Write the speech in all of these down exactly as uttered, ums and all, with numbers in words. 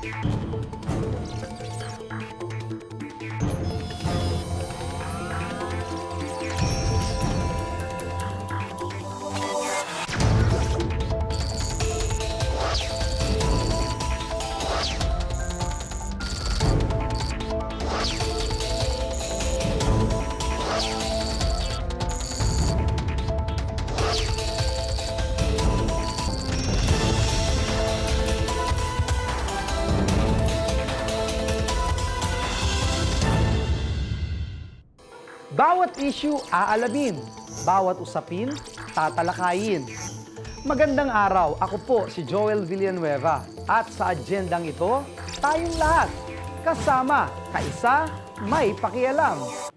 Bawat issue aalamin, bawat usapin tatalakayin. Magandang araw, ako po si Joel Villanueva at sa agendang ito, tayong lahat kasama, kaisa, may pakialam.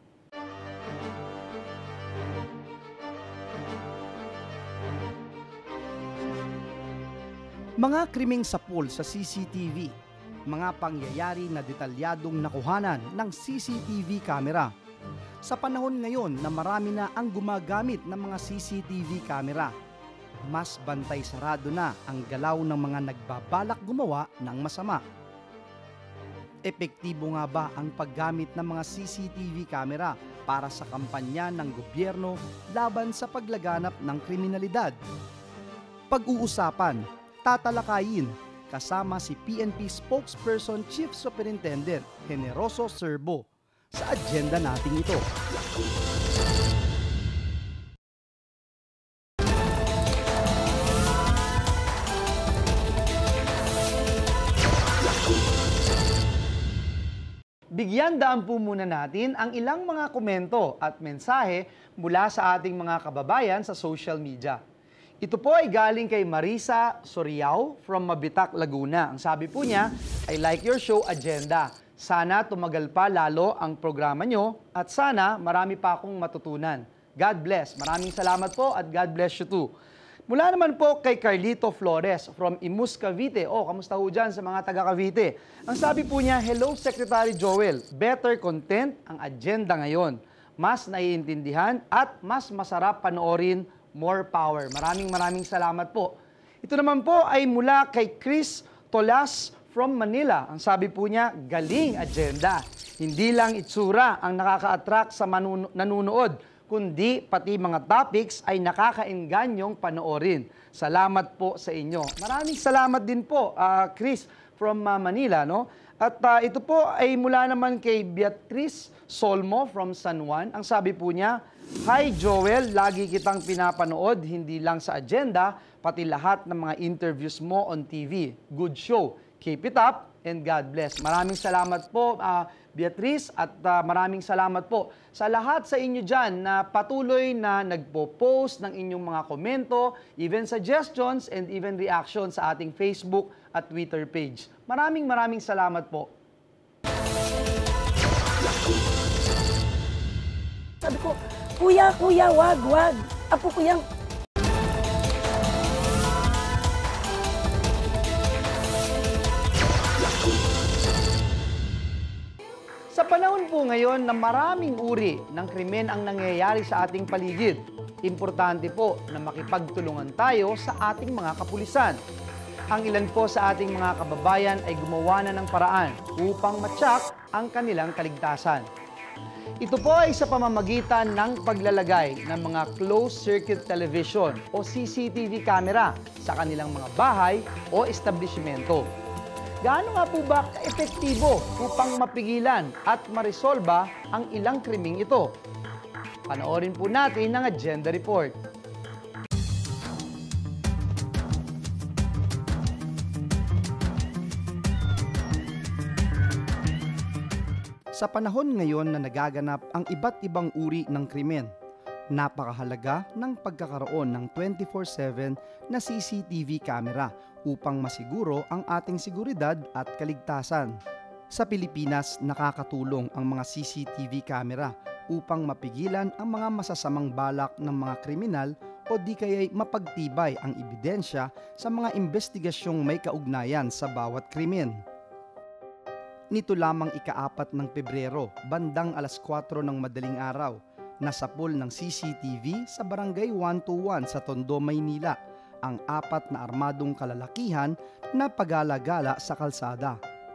Mga krimeng sapul sa C C T V, mga pangyayari na detalyadong nakuhanan ng C C T V camera. Sa panahon ngayon na marami na ang gumagamit ng mga C C T V camera, mas bantay sarado na ang galaw ng mga nagbabalak gumawa ng masama. Epektibo nga ba ang paggamit ng mga C C T V camera para sa kampanya ng gobyerno laban sa paglaganap ng kriminalidad? Pag-uusapan, tatalakayin, kasama si P N P Spokesperson Chief Superintendent Generoso Serbo sa agenda natin ito. Bigyan daan po muna natin ang ilang mga komento at mensahe mula sa ating mga kababayan sa social media. Ito po ay galing kay Marisa Soriao from Mabitac, Laguna. Ang sabi po niya, I like your show agenda. Sana tumagal pa lalo ang programa nyo at sana marami pa akong matutunan. God bless. Maraming salamat po at God bless you too. Mula naman po kay Carlito Flores from Imus, Cavite. Oh, kamusta ho dyan sa mga taga Cavite? Ang sabi po niya, hello Secretary Joel. Better content ang agenda ngayon. Mas naiintindihan at mas masarap panoorin. More power. Maraming maraming salamat po. Ito naman po ay mula kay Chris Tolas from Manila. Ang sabi po niya, galing agenda. Hindi lang itsura ang nakaka-attract sa nanunood, kundi pati mga topics ay nakakaenganyong panoorin. Salamat po sa inyo. Maraming salamat din po, uh, Chris from uh, Manila, no? At uh, ito po ay mula naman kay Beatrice Solmo from San Juan. Ang sabi po niya, hi Joel, lagi kitang pinapanood, hindi lang sa agenda, pati lahat ng mga interviews mo on T V. Good show. Keep it up and God bless. Maraming salamat po, uh, Beatrice, at uh, maraming salamat po sa lahat sa inyo dyan na patuloy na nagpo-post ng inyong mga komento, even suggestions, and even reactions sa ating Facebook at Twitter page. Maraming maraming salamat po. Sabi ko, kuya, kuya, wag, wag. Apo ko yang... Sa panahon po ngayon na maraming uri ng krimen ang nangyayari sa ating paligid, importante po na makipagtulungan tayo sa ating mga kapulisan. Ang ilan po sa ating mga kababayan ay gumawa na ng paraan upang matyak ang kanilang kaligtasan. Ito po ay sa pamamagitan ng paglalagay ng mga closed-circuit television o C C T V camera sa kanilang mga bahay o establishmento. Gaano nga po ba ka-epektibo upang mapigilan at maresolba ang ilang krimeng ito? Panoorin po natin ang agenda report. Sa panahon ngayon na nagaganap ang iba't ibang uri ng krimen, napakahalaga ng pagkakaroon ng twenty-four seven na C C T V camera upang masiguro ang ating seguridad at kaligtasan. Sa Pilipinas, nakakatulong ang mga C C T V camera upang mapigilan ang mga masasamang balak ng mga kriminal o di kaya'y mapagtibay ang ebidensya sa mga investigasyong may kaugnayan sa bawat krimen. Nito lamang ikaapat ng Pebrero, bandang alas kwatro ng madaling araw, nasapul ng C C T V sa Barangay one two one sa Tondo, Maynila, ang apat na armadong kalalakihan na pagala-gala sa kalsada.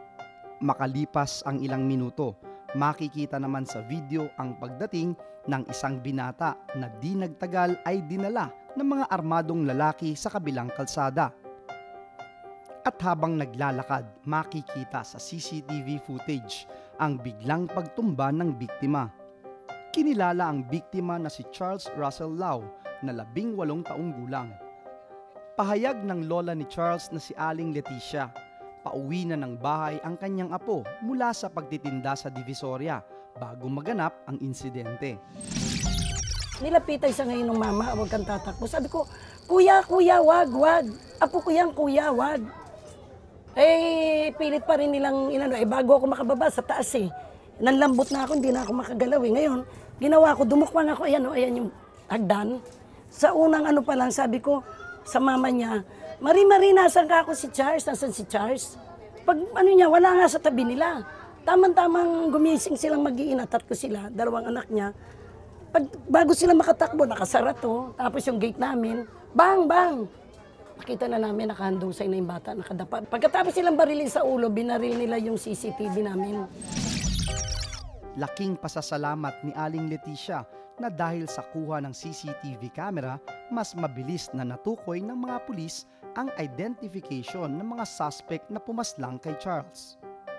Makalipas ang ilang minuto, makikita naman sa video ang pagdating ng isang binata na di nagtagal ay dinala ng mga armadong lalaki sa kabilang kalsada. At habang naglalakad, makikita sa C C T V footage ang biglang pagtumba ng biktima. Kinilala ang biktima na si Charles Russell Lau na labing walong taong gulang. Pahayag ng lola ni Charles na si Aling Leticia, pauwi na ng bahay ang kanyang apo mula sa pagtitinda sa Divisoria bago maganap ang insidente. Nilapitan siya ngayon ng mama, huwag kang tatakbo. Sabi ko, kuya, kuya, wag, wag. Apo ko yan, kuya, wag. Eh, pilit pa rin nilang inano. Eh, bago ako makababa sa taas eh. Nanlambot na ako, hindi na ako makagalaw eh. Ngayon, ginawa ko, dumukwang ako, ayan o, ayan yung hagdan. Sa unang ano pa lang, sabi ko sa mama niya, Mari-Mari, nasan ka ako si Charles? Nasan si Charles? Pag ano niya, wala nga sa tabi nila. Tamang-tamang gumising silang mag-iina, tatlo sila, dalawang anak niya. Pag, bago sila makatakbo, nakasara to. Tapos yung gate namin, bang, bang! Nakita na namin, nakahandusay na yung bata, nakadapa. Pagkatapos silang barilin sa ulo, binaril nila yung C C T V namin. Laking pasasalamat ni Aling Leticia na dahil sa kuha ng C C T V camera, mas mabilis na natukoy ng mga pulis ang identification ng mga suspect na pumaslang kay Charles.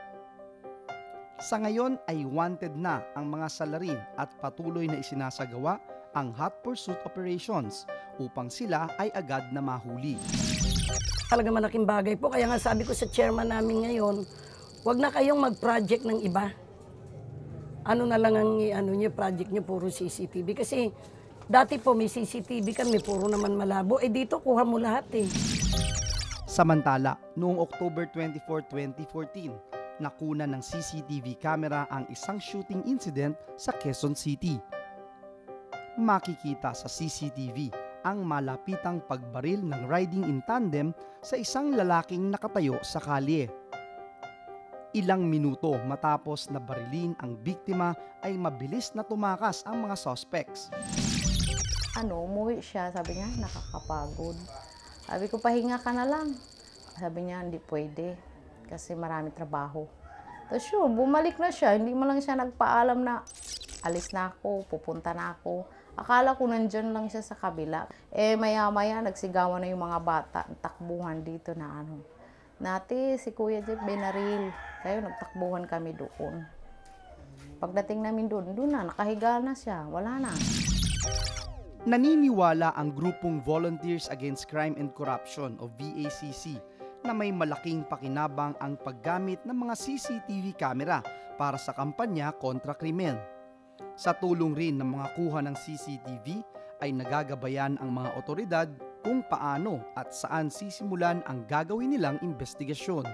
Sa ngayon ay wanted na ang mga salarin at patuloy na isinasagawa ang hot pursuit operations upang sila ay agad na mahuli. Talaga malaking bagay po, kaya nga sabi ko sa chairman namin ngayon, huwag na kayong mag-project ng iba. Ano na lang ang ano niyo, project niyo, puro C C T V. Kasi dati po may C C T V kami, puro naman malabo. Eh dito, kuha mo lahat eh. Samantala, noong October twenty-fourth, twenty fourteen, nakuna ng C C T V camera ang isang shooting incident sa Quezon City. Makikita sa C C T V ang malapitang pagbaril ng riding in tandem sa isang lalaking nakatayo sa kalye. Ilang minuto matapos na barilin ang biktima ay mabilis na tumakas ang mga suspects. Ano, umuwi siya, sabi niya, nakakapagod. Sabi ko, pahinga ka na lang. Sabi niya, hindi pwede kasi marami trabaho. Tapos yun, bumalik na siya, hindi mo lang siya nagpaalam na alis na ako, pupunta na ako. Akala ko nandyan lang siya sa kabila. Eh maya-maya nagsigawan na yung mga bata, takbuhan dito na ano. Nati, si Kuya Jeff binaril. Kaya nagtakbuhan kami doon. Pagdating namin doon, doon na, nakahiga na siya, wala na. Naniniwala ang grupong Volunteers Against Crime and Corruption o V A C C na may malaking pakinabang ang paggamit ng mga C C T V camera para sa kampanya kontra krimen. Sa tulong rin ng mga kuha ng C C T V ay nagagabayan ang mga otoridad kung paano at saan sisimulan ang gagawin nilang investigasyon.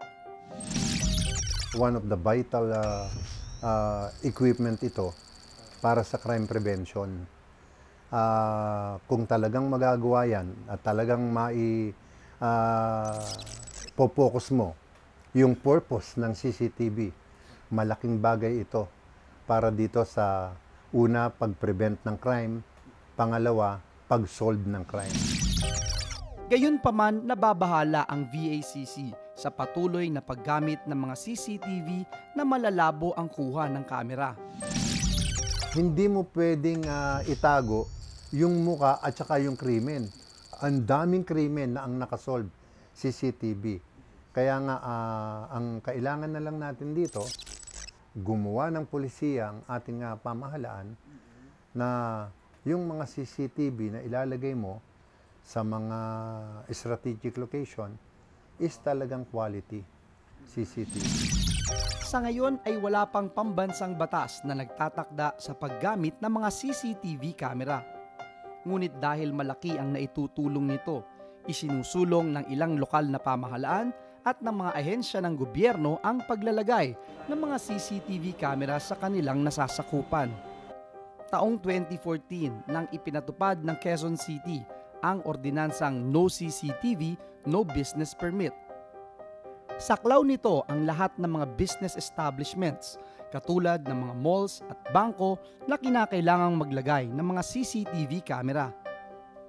One of the vital uh, uh, equipment ito para sa crime prevention. Uh, kung talagang magagawa yan at talagang mai uh, po-focus mo yung purpose ng C C T V, malaking bagay ito para dito sa una, pag-prevent ng crime, pangalawa, pag-solve ng crime. Gayunpaman, nababahala ang V A C C sa patuloy na paggamit ng mga C C T V na malalabo ang kuha ng kamera. Hindi mo pwedeng uh, itago yung muka at saka yung krimen. Ang daming krimen na ang nakasolve C C T V. Kaya nga, uh, ang kailangan na lang natin dito, gumawa ng pulisya ang ating uh, pamahalaan na yung mga C C T V na ilalagay mo sa mga strategic location is talagang quality C C T V. Sa ngayon ay wala pang pambansang batas na nagtatakda sa paggamit ng mga C C T V camera. Ngunit dahil malaki ang naitutulong nito, isinusulong ng ilang lokal na pamahalaan at ng mga ahensya ng gobyerno ang paglalagay ng mga C C T V camera sa kanilang nasasakupan. Taong twenty fourteen nang ipinatupad ng Quezon City ang ordinansang No C C T V, No Business Permit. Saklaw nito ang lahat ng mga business establishments katulad ng mga malls at bangko na kinakailangang maglagay ng mga C C T V camera.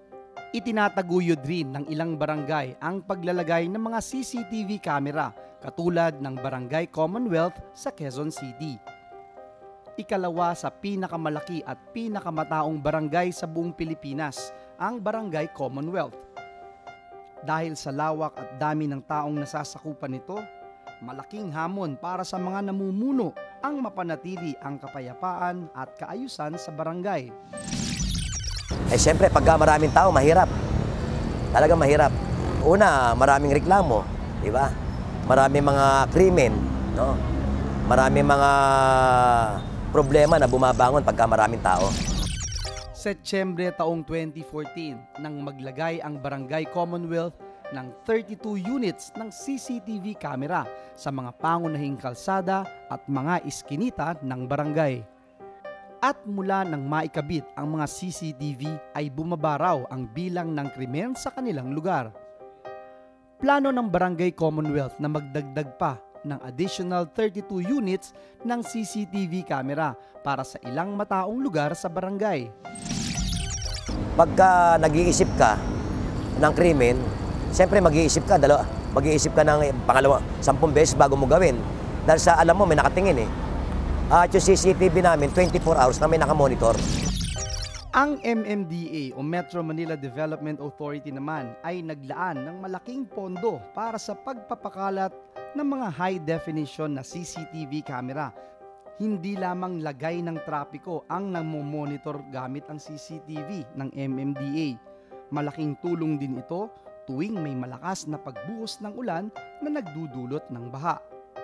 Itinataguyod rin ng ilang barangay ang paglalagay ng mga C C T V camera katulad ng Barangay Commonwealth sa Quezon City. Ikalawa sa pinakamalaki at pinakamataong barangay sa buong Pilipinas, ang Barangay Commonwealth. Dahil sa lawak at dami ng taong nasasakupan nito, malaking hamon para sa mga namumuno ang mapanatili ang kapayapaan at kaayusan sa barangay. Eh siyempre, pagka maraming tao, mahirap. Talagang mahirap. Una, maraming reklamo, di ba? Maraming mga krimen, no? Maraming mga problema na bumabangon pagka maraming tao. Setyembre taong twenty fourteen nang maglagay ang Barangay Commonwealth ng thirty-two units ng C C T V camera sa mga pangunahing kalsada at mga iskinita ng barangay. At mula nang maikabit ang mga C C T V ay bumaba raw ang bilang ng krimen sa kanilang lugar. Plano ng Barangay Commonwealth na magdagdag pa ng additional thirty-two units ng C C T V camera para sa ilang mataong lugar sa barangay. Pagka nag-iisip ka ng krimen, siyempre mag-iisip ka, dalawa, mag-iisip ka ng pangalawa, sampung beses bago mo gawin. Dahil sa alam mo, may nakatingin eh. At yung C C T V namin, twenty-four hours na may nakamonitor. Ang M M D A o Metro Manila Development Authority naman ay naglaan ng malaking pondo para sa pagpapakalat ng mga high definition na C C T V camera. Hindi lamang lagay ng trapiko ang namomonitor gamit ang C C T V ng M M D A. Malaking tulong din ito tuwing may malakas na pagbuhos ng ulan na nagdudulot ng baha.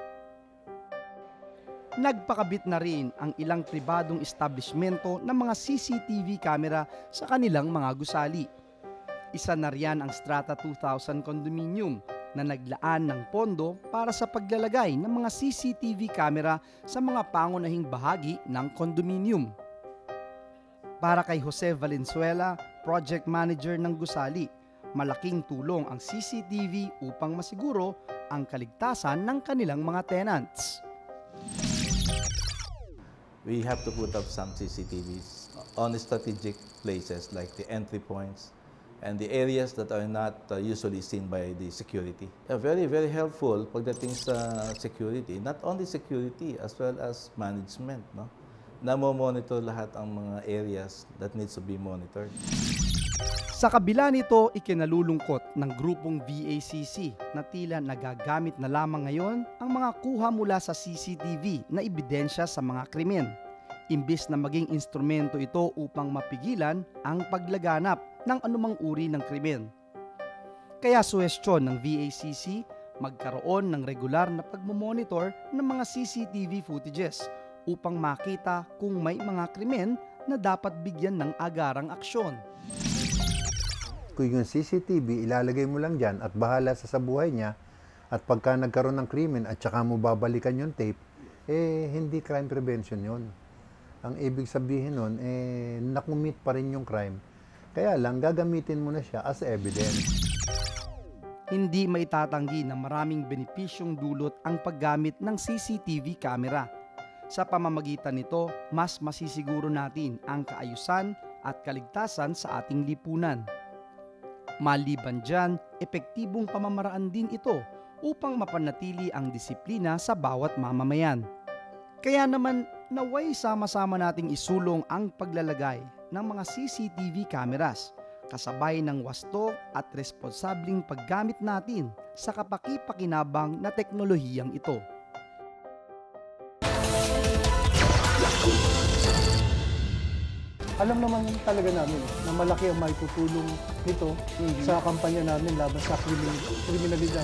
Nagpakabit na rin ang ilang pribadong establishmento ng mga C C T V camera sa kanilang mga gusali. Isa na riyan ang Strata two thousand Condominium na naglaan ng pondo para sa paglalagay ng mga C C T V camera sa mga pangunahing bahagi ng condominium. Para kay Jose Valenzuela, project manager ng gusali, malaking tulong ang C C T V upang masiguro ang kaligtasan ng kanilang mga tenants. We have to put up some C C T Vs on strategic places like the entry points and the areas that are not uh, usually seen by the security. Uh, very, very helpful pagdating sa security. Not only security, as well as management. No? Namo-monitor lahat ang mga areas that needs to be monitored. Sa kabila nito, ikinalulungkot ng grupong V A C C na tila nagagamit na lamang ngayon ang mga kuha mula sa C C T V na ebidensya sa mga krimen, imbis na maging instrumento ito upang mapigilan ang paglaganap ng anumang uri ng krimen. Kaya suwestyon ng V A C C magkaroon ng regular na pagmomonitor ng mga C C T V footages upang makita kung may mga krimen na dapat bigyan ng agarang aksyon. Kung yung C C T V, ilalagay mo lang dyan at bahala sa sa buhay niya, at pagka nagkaroon ng krimen at saka mo babalikan yung tape, eh hindi crime prevention yon. Ang ibig sabihin nun, eh nakumit pa rin yung crime. Kaya lang, gagamitin mo na siya as evidence. Hindi maitatanggi na maraming benepisyong dulot ang paggamit ng C C T V camera. Sa pamamagitan nito, mas masisiguro natin ang kaayusan at kaligtasan sa ating lipunan. Maliban dyan, epektibong pamamaraan din ito upang mapanatili ang disiplina sa bawat mamamayan. Kaya naman, naway sama-sama nating isulong ang paglalagay ng mga C C T V cameras, kasabay ng wasto at responsabling paggamit natin sa kapaki-pakinabang na teknolohiyang ito. Alam naman talaga namin na malaki ang maitutulong nito mm-hmm. sa kampanya namin laban sa krimin kriminalidad.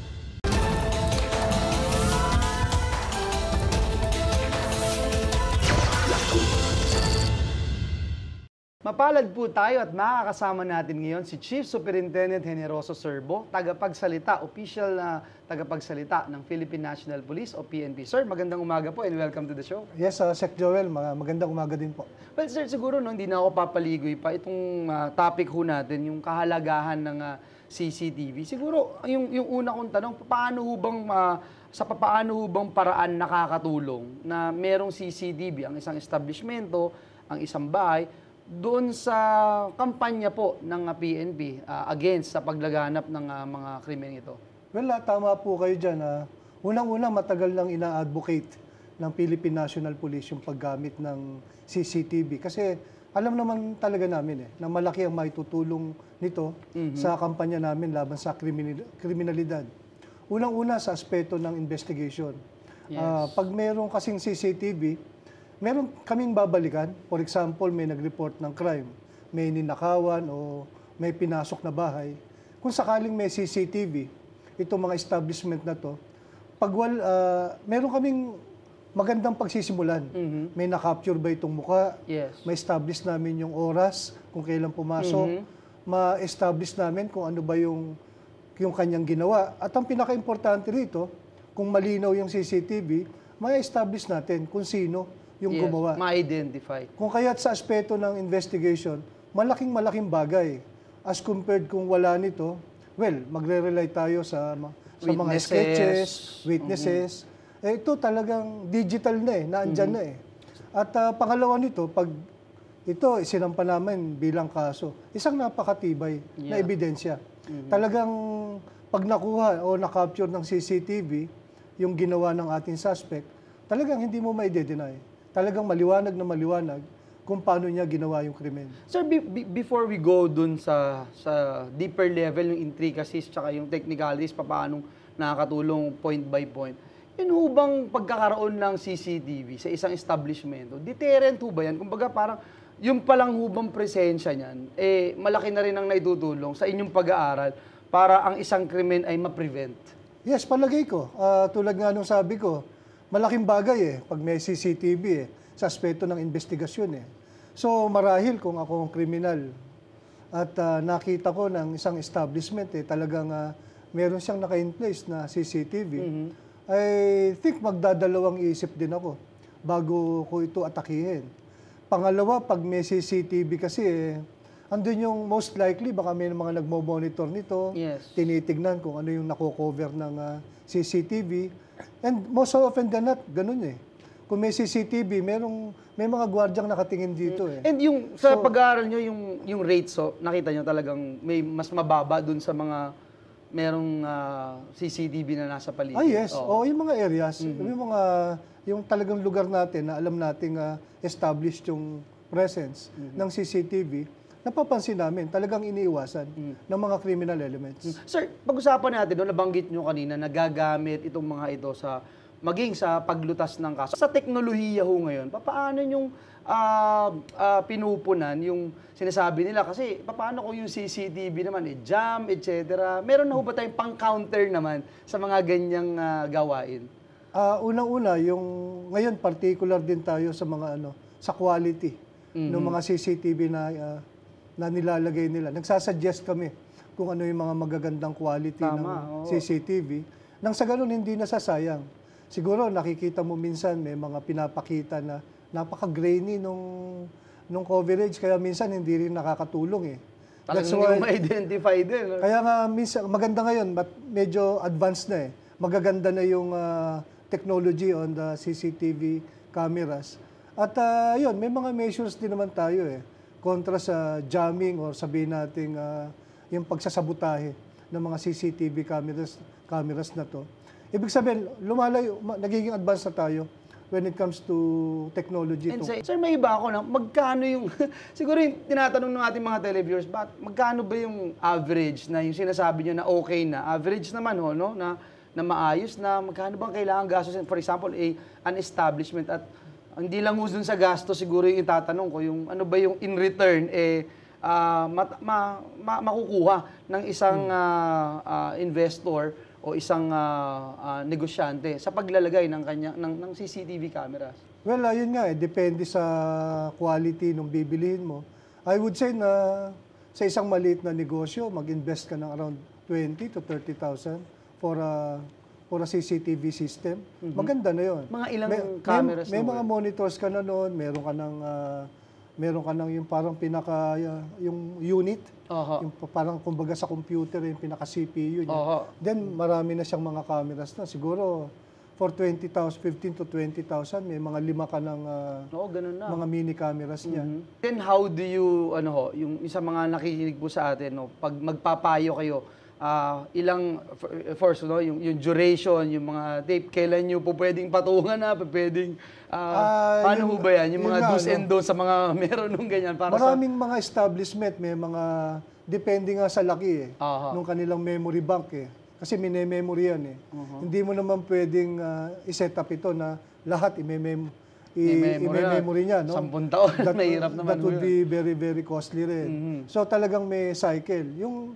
Mapalad po tayo at makakasama natin ngayon si Chief Superintendent Generoso Serbo, tagapagsalita, official na tagapagsalita ng Philippine National Police o P N P. Sir, magandang umaga po and welcome to the show. Yes, uh, Sec Joel, magandang umaga din po. Well, sir, siguro no, hindi na ako papaligoy pa itong uh, topic ho natin, yung kahalagahan ng uh, C C T V. Siguro, yung, yung una kong tanong, paano ho bang, uh, sa paano ho bang paraan nakakatulong na merong C C T V, ang isang establishmento, ang isang bahay, doon sa kampanya po ng ah, P N P ah, against sa paglaganap ng ah, mga krimen ito? Well, ah, tama po kayo dyan. ah. Unang-una, matagal nang ina-advocate ng Philippine National Police yung paggamit ng C C T V. Kasi alam naman talaga namin eh, na malaki ang maitutulong nito sa kampanya namin laban sa kriminal- kriminalidad. Unang-una sa aspeto ng investigation. Ah, pag meron kasing C C T V, meron kaming babalikan. For example, may nag-report ng crime, may ninakawan o may pinasok na bahay. Kung sakaling may C C T V, itong mga establishment na to, pag wal, ah, meron kaming magandang pagsisimulan. May na-capture ba itong muka? Yes. May establish namin yung oras, kung kailan pumasok. Ma-establish namin kung ano ba yung, yung kanyang ginawa. At ang pinaka-importante rito, kung malinaw yung C C T V, ma-establish natin kung sino yung Yes, gumawa. ma-identify. Kung kaya't sa aspeto ng investigation, malaking-malaking bagay. As compared kung wala nito, well, magre-rely tayo sa, ma- sa mga Witnesses. sketches, witnesses. Eh, ito talagang digital na eh, naandyan na eh. At ah, pangalawa nito, pag ito isinampa namin bilang kaso, isang napakatibay na ebidensya. Talagang pag nakuha o na-capture ng C C T V, yung ginawa ng ating suspect, talagang hindi mo ma-deny. Talagang maliwanag na maliwanag kung paano niya ginawa yung krimen. Sir, be- be- before we go dun sa sa deeper level, yung intricacies tsaka yung technicalities, paano nakakatulong point by point, yun ho bang pagkakaroon ng C C T V sa isang establishment, deterrent ho ba yan? Kumbaga parang yung palang hubang presensya niyan, eh, malaki na rin ang naitutulong sa inyong pag-aaral para ang isang krimen ay ma-prevent. Yes, palagay ko. Ah, tulad nga nung sabi ko, malaking bagay eh, pag may C C T V eh, sa aspeto ng investigasyon eh. So marahil kung ako ang kriminal at ah, nakita ko ng isang establishment eh, talagang ah, meron siyang naka-in-place na C C T V, I think magdadalawang isip din ako bago ko ito atakihin. Pangalawa, pag may C C T V kasi eh, andun yung most likely, baka may mga nagmo-monitor nito, Yes. tinitignan kung ano yung nako-cover ng ah, C C T V. And most often than not, ganun eh. Kung may C C T V, merong, may mga gwardyang nakatingin dito eh. And yung sa pag-aaral nyo, yung, yung rates, so, nakita nyo talagang may mas mababa dun sa mga merong ah, C C T V na nasa paligid. Ah, yes. Oo. Oo, yung mga areas, yung mga, yung talagang lugar natin na alam nating ah, established yung presence ng C C T V, napapansin namin, talagang iniiwasan ng mga criminal elements. Sir, pag-usapan natin, no, nabanggit nyo kanina, nagagamit itong mga ito sa maging sa paglutas ng kaso. Sa teknolohiya ho ngayon, paano yung ah, ah, pinupunan yung sinasabi nila? Kasi paano kung yung C C T V naman, eh, jam, et cetera. Meron na ho ba tayong pang-counter naman sa mga ganyang ah, gawain? Ah, unang-una, yung ngayon particular din tayo sa mga ano, sa quality ng mga C C T V na ah, na nilalagay nila. Nagsasuggest kami kung ano yung mga magagandang quality Tama, ng oo. C C T V. Nang sa ganun hindi nasasayang. Siguro nakikita mo minsan may mga pinapakita na napaka-grainy nung nung coverage kaya minsan hindi rin nakakatulong eh. Talagang hindi mo ma-identify din. no? Kaya nga minsan maganda ngayon but medyo advanced na eh. Magaganda na yung ah, technology on the C C T V cameras. At ah, yun, may mga measures din naman tayo eh. Kontra sa jamming or sabihin natin ah, yung pagsasabotahe ng mga C C T V cameras, cameras na to. Ibig sabihin, lumalayo, ma- nagiging advanced na tayo when it comes to technology. And to- sir, sir, may iba ako na, magkano yung, siguro yung tinatanong ng ating mga televiewers, but magkano ba yung average na yung sinasabi nyo na okay na? Average naman ho, no? Na, na maayos na, magkano bang kailangan gastos? For example, a, an establishment at hindi lang ho dun sa gasto, siguro yung itatanong ko, yung ano ba yung in return, eh, ah, mat- ma, ma- makukuha ng isang ah, ah, investor o isang ah, ah, negosyante sa paglalagay ng kanya ng, ng C C T V cameras. Well, ayun nga eh, depende sa quality ng bibilihin mo. I would say na sa isang maliit na negosyo, mag-invest ka ng around twenty to thirty thousand for a for a C C T V system. Maganda na 'yon. Mga ilang may, cameras may, may na mga ba? monitors ka na noon, meron ka ng ah, meron ka ng yung parang pinaka ah, yung unit, Oho. yung pa- parang kumbaga sa computer yung pinaka C P U niya. Oho. Then marami na siyang mga cameras na siguro for twenty thousand, fifteen to twenty thousand, may mga lima ka ng ah, Oo, ganun na. mga mini cameras niya. Then how do you, ano ho, yung isa mga nakikinig po sa atin, no, pag magpapayo kayo, ah, ilang, f- first, no, yung, yung duration, yung mga tape, kailan nyo po pwedeng patungan na, pwedeng, ah, Ah, paano yun- ho ba yan? Yung yun mga nga, do's no? and don'ts sa mga meron nung ganyan. Para Maraming mga establishment, may mga, depende nga sa laki eh, Aha. nung kanilang memory bank eh. Kasi mine-memory yan eh. Hindi mo naman pwedeng ah, i-set up ito na lahat i-mem I-memory na. i-memory niya. No? Sampung taon, mahirap naman That would ho be very, very costly rin. So talagang may cycle. Yung,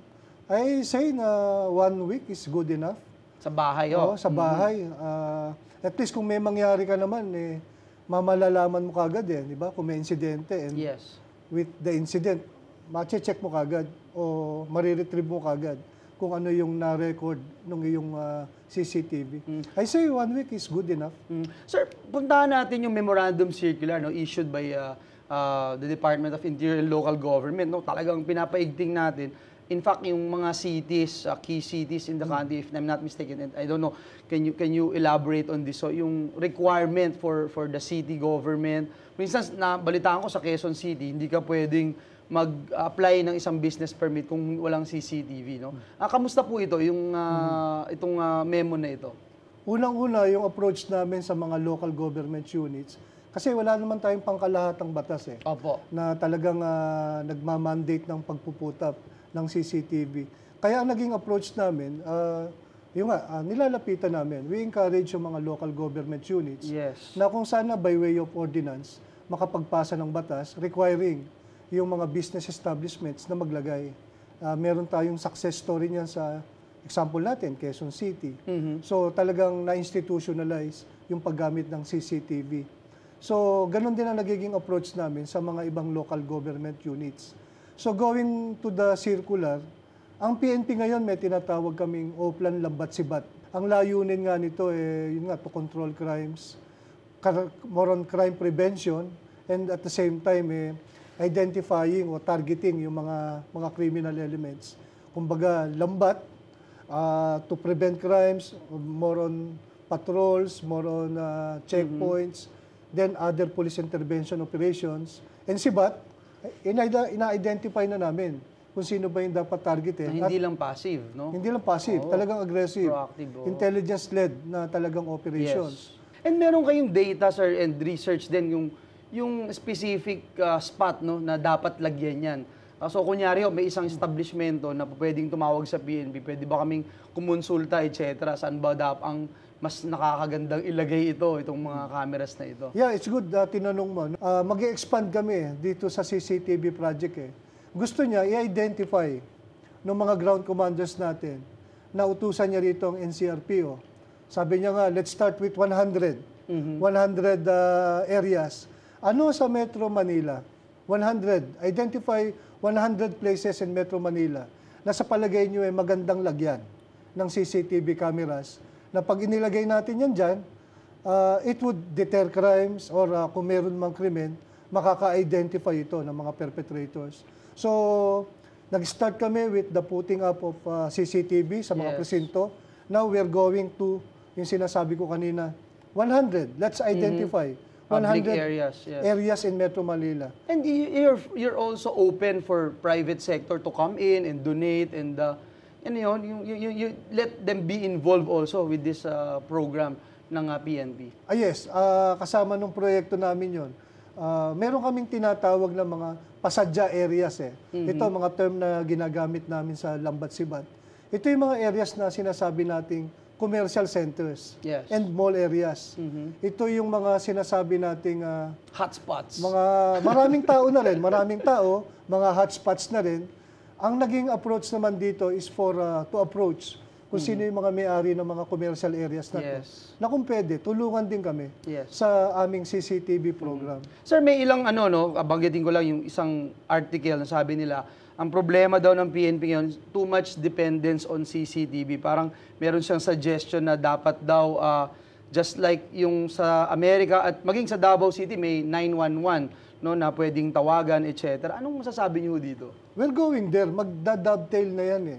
I say na one week is good enough. sa bahay, Oo, ho. sa bahay. Ah, at least kung may mangyari ka naman, eh, mamalalaman mo kagad eh, di ba? Kung may insidente. And Yes. with the incident, mache-check mo kagad o mariretrieve mo kagad kung ano yung na-record ng iyong ah, C C T V. I say one week is good enough. Mm. Sir, puntahan natin yung memorandum circular, no, issued by uh, uh, the Department of Interior and Local Government, no. Talagang pinapaigting natin. In fact, yung mga cities, uh, key cities in the country, if I'm not mistaken, and I don't know, can you can you elaborate on this? So, yung requirement for for the city government. For instance, nabalitaan ko sa Quezon City, hindi ka pwedeng mag-apply ng isang business permit kung walang C C T V, no? Ah, kamusta po ito, yung ah, itong ah, memo na ito? Unang-una, yung approach namin sa mga local government units, kasi wala naman tayong pangkalahatang batas eh, Opo. na talagang ah, nagmamandate ng pagpuputap ng C C T V. Kaya ang naging approach namin, ah, yung nga, ah, nilalapitan namin, we encourage yung mga local government units Yes. na kung sana by way of ordinance, makapagpasa ng batas requiring yung mga business establishments na maglagay. Ah, meron tayong success story niyan sa example natin, Quezon City. So talagang na-institutionalize yung paggamit ng C C T V. So ganun din ang nagiging approach namin sa mga ibang local government units. So going to the circular, ang P N P ngayon may tinatawag kaming Oplan Lambat Sibat. Ang layunin nga nito eh, yun nga, to control crimes, kar- more on crime prevention, and at the same time eh, identifying o targeting yung mga mga criminal elements. Kumbaga, lambat uh, to prevent crimes, more on patrols, more on uh, checkpoints, then other police intervention operations. And sibat, ina- ina-identify na namin kung sino ba yung dapat targetin. Na hindi lang passive, no? Hindi lang passive, talagang aggressive. Proactive, oo. Intelligence-led na talagang operations. Yes. And meron kayong data, sir, and research din yung yung specific uh, spot, no, na dapat lagyan yan. Uh, so, kunyari, oh, may isang establishmento na pwedeng tumawag sa P N P, pwede ba kaming kumonsulta, et cetera. Saan ba dapat ang mas nakakagandang ilagay ito, itong mga cameras na ito? Yeah, it's good na tinanong mo. Uh, mag-expand kami dito sa C C T V project eh. Gusto niya i-identify ng mga ground commanders natin na utusan niya rito ang N C R P O. Sabi niya nga, let's start with one hundred. one hundred uh, areas. Ano sa Metro Manila? one hundred. Identify one hundred places in Metro Manila na sa palagay niyo ay magandang lagyan ng C C T V cameras na pag inilagay natin yan dyan, uh, it would deter crimes or uh, kung meron mang krimen, makaka-identify ito ng mga perpetrators. So, nag-start kami with the putting up of uh, C C T V sa mga Yes. presinto. Now, we're going to, yung sinasabi ko kanina, one hundred. Let's identify. Public one hundred areas, yes. areas in Metro Manila. And y- you're, you're also open for private sector to come in and donate and uh, and yun, you, you, you, you let them be involved also with this uh, program ng uh, P N P. Ah yes, ah, kasama nung proyekto namin yon. Ah, meron kaming tinatawag na mga pasadya areas eh. Ito mga term na ginagamit namin sa Lambat Sibat. Ito yung mga areas na sinasabi nating commercial centers Yes. and mall areas. Ito yung mga sinasabi nating ah, Hotspots. mga maraming tao na rin, maraming tao, mga hotspots na rin. Ang naging approach naman dito is for ah, to approach kung sino yung mga may-ari ng mga commercial areas na to. Yes. Na kung pwede, tulungan din kami Yes. sa aming C C T V program. Sir, may ilang ano, no, banggitin ko lang yung isang article na sabi nila, ang problema daw ng P N P ngayon, too much dependence on C C T V. Parang meron siyang suggestion na dapat daw, ah, just like yung sa Amerika at maging sa Davao City, may nine one one, no, na pwedeng tawagan, et cetera. Anong masasabi niyo dito? Well, going there, magda-dovetail na yan eh.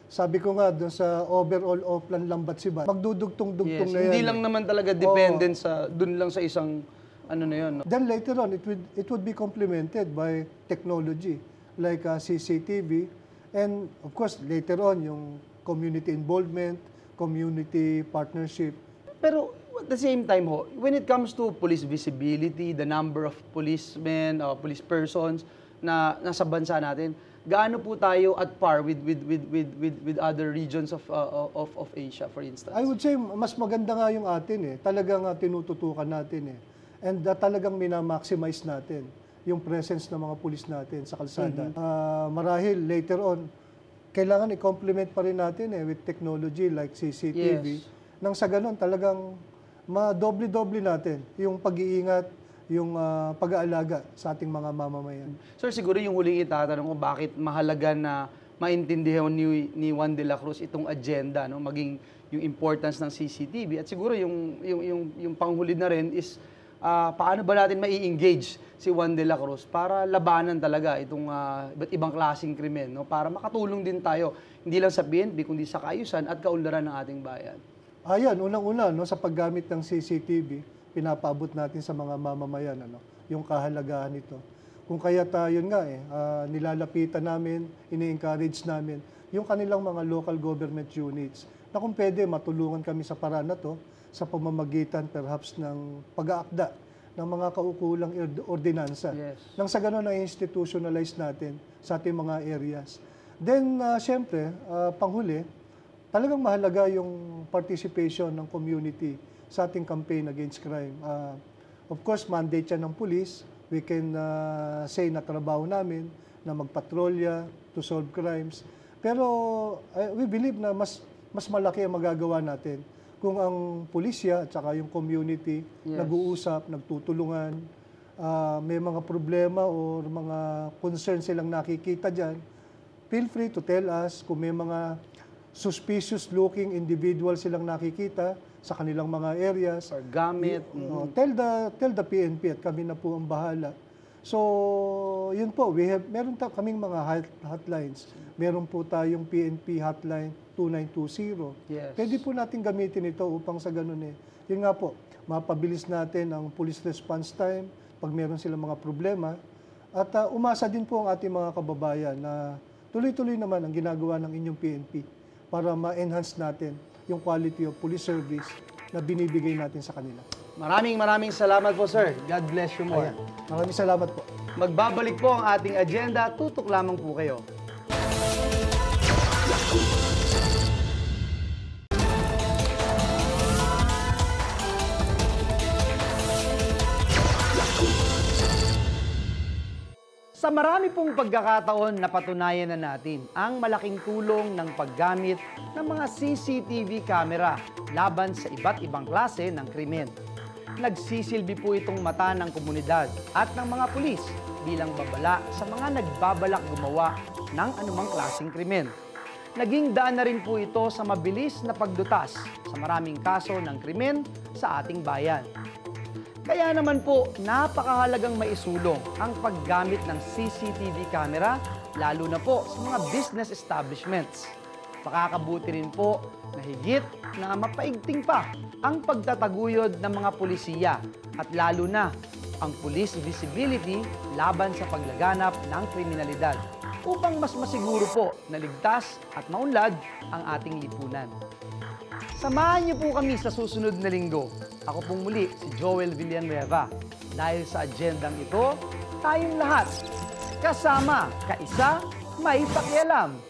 Sabi ko nga, doon sa overall Oplan Lambat Sibat, magdudugtong-dugtong Yes, na yan. hindi eh. lang naman talaga dependent sa dun lang sa isang ano na yun. No? Then later on, it would it would be complemented by technology like uh, C C T V, and of course later on yung community involvement, community partnership. Pero at the same time ho, when it comes to police visibility, the number of policemen, uh, police persons na nasa bansa natin, gaano po tayo at par with with with with with, with other regions of, uh, of of Asia, for instance? I would say mas maganda nga yung atin eh. Talagang uh, tinututukan natin eh. And uh, talagang minamaximize natin yung presence ng mga pulis natin sa kalsada. Ah, marahil later on, kailangan i-complement pa rin natin eh with technology like C C T V. Yes. Nang sa ganun, talagang madoble-doble natin yung pag-iingat, yung ah, pag-aalaga sa ating mga mamamayan. Sir, siguro yung huling itatanong ko, bakit mahalaga na maintindihan ni, ni Juan de la Cruz itong agenda, no? Maging yung importance ng C C T V. At siguro yung, yung, yung, yung panghuli na rin is ah, paano ba natin mai-engage si Juan de la Cruz para labanan talaga itong ah, iba't ibang klaseng krimen, no? Para makatulong din tayo, hindi lang sa P N P, kundi sa kaayusan at kaunlaran ng ating bayan. Ayan, unang-una, no, sa paggamit ng C C T V, pinapaabot natin sa mga mamamayan ano, yung kahalagahan nito. Kung kaya tayo nga eh, ah, nilalapitan namin, ini-encourage namin yung kanilang mga local government units na kung pwede matulungan kami sa paraan na to sa pamamagitan perhaps ng pag-aakda ng mga kaukulang ord- ordinansa. Yes. Nang sa ganun na institutionalize natin sa ating mga areas. Then, uh, syempre, ah, panghuli, talagang mahalaga yung participation ng community sa ating campaign against crime. Uh, of course, mandate yan ng police. We can uh, say na trabaho namin na magpatrolya to solve crimes. Pero uh, we believe na mas mas malaki ang magagawa natin kung ang pulisya at saka yung community Yes. nag-uusap, nagtutulungan, uh, may mga problema o mga concerns silang nakikita dyan, feel free to tell us kung may mga suspicious looking individual silang nakikita sa kanilang mga areas. Or gamit. Oh, tell the tell the P N P at kami na po ang bahala. So, yun po, we have meron ta kaming mga hot- hotlines. Meron po tayong P N P hotline two nine two zero. Yes. Pwede po natin gamitin ito upang sa ganun eh. Yun nga po, mapabilis natin ang police response time pag meron silang mga problema. At uh, umasa din po ang ating mga kababayan na tuloy-tuloy naman ang ginagawa ng inyong P N P para ma-enhance natin yung quality of police service na binibigay natin sa kanila. Maraming maraming salamat po, sir. God bless you more. Ayan. Maraming salamat po. Magbabalik po ang ating agenda. Tutok lamang po kayo. Sa marami pong pagkakataon, napatunayan na natin ang malaking tulong ng paggamit ng mga C C T V camera laban sa iba't ibang klase ng krimen. Nagsisilbi po itong mata ng komunidad at ng mga pulis bilang babala sa mga nagbabalak gumawa ng anumang klaseng krimen. Naging daan na rin po ito sa mabilis na pagdutas sa maraming kaso ng krimen sa ating bayan. Kaya naman po, napakahalagang maisulong ang paggamit ng C C T V camera, lalo na po sa mga business establishments. Makakabuti rin po na higit na mapaigting pa ang pagtataguyod ng mga pulisiya at lalo na ang police visibility laban sa paglaganap ng kriminalidad upang mas masiguro po na ligtas at maunlad ang ating lipunan. Samahan niyo po kami sa susunod na linggo. Ako pong muli si Joel Villanueva. Dahil sa agendang ito, tayong lahat kasama, kaisa, may pakialam.